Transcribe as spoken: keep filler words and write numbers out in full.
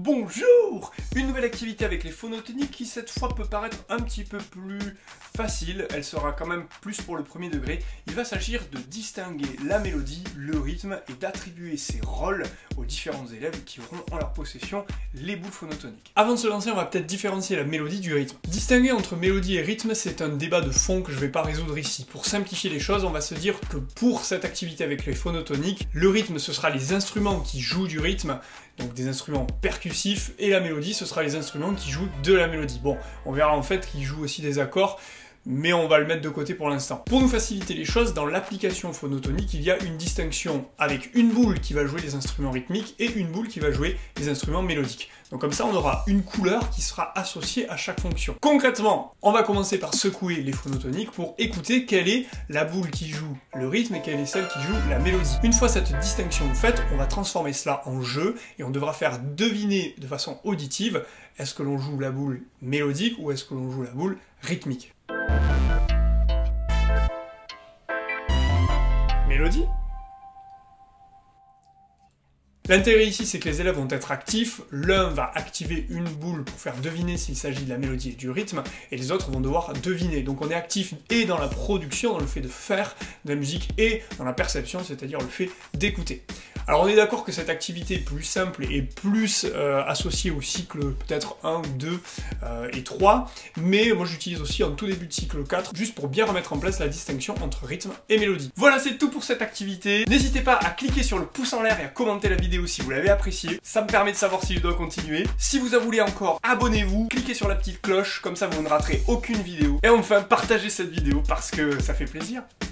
Bonjour! Une nouvelle activité avec les phonotoniques qui cette fois peut paraître un petit peu plus facile, elle sera quand même plus pour le premier degré. Il va s'agir de distinguer la mélodie, le rythme et d'attribuer ces rôles aux différents élèves qui auront en leur possession les boules phonotoniques. Avant de se lancer, on va peut-être différencier la mélodie du rythme. Distinguer entre mélodie et rythme, c'est un débat de fond que je ne vais pas résoudre ici. Pour simplifier les choses, on va se dire que pour cette activité avec les phonotoniques, le rythme ce sera les instruments qui jouent du rythme, donc des instruments percussifs, et la mélodie ce sera les instruments qui jouent de la mélodie. Bon, on verra en fait qu'ils jouent aussi des accords, mais on va le mettre de côté pour l'instant. Pour nous faciliter les choses, dans l'application phonotonique, il y a une distinction avec une boule qui va jouer les instruments rythmiques et une boule qui va jouer les instruments mélodiques. Donc comme ça, on aura une couleur qui sera associée à chaque fonction. Concrètement, on va commencer par secouer les phonotoniques pour écouter quelle est la boule qui joue le rythme et quelle est celle qui joue la mélodie. Une fois cette distinction faite, on va transformer cela en jeu et on devra faire deviner de façon auditive est-ce que l'on joue la boule mélodique ou est-ce que l'on joue la boule rythmique. Mélodie. L'intérêt ici, c'est que les élèves vont être actifs, l'un va activer une boule pour faire deviner s'il s'agit de la mélodie et du rythme, et les autres vont devoir deviner. Donc on est actif et dans la production, dans le fait de faire de la musique, et dans la perception, c'est-à-dire le fait d'écouter. Alors on est d'accord que cette activité est plus simple et plus euh, associée au cycle peut-être un ou deux euh, et trois, mais moi j'utilise aussi en tout début de cycle quatre, juste pour bien remettre en place la distinction entre rythme et mélodie. Voilà, c'est tout pour cette activité. N'hésitez pas à cliquer sur le pouce en l'air et à commenter la vidéo si vous l'avez appréciée. Ça me permet de savoir si je dois continuer. Si vous en voulez encore, abonnez-vous, cliquez sur la petite cloche, comme ça vous ne raterez aucune vidéo. Et enfin, partagez cette vidéo parce que ça fait plaisir.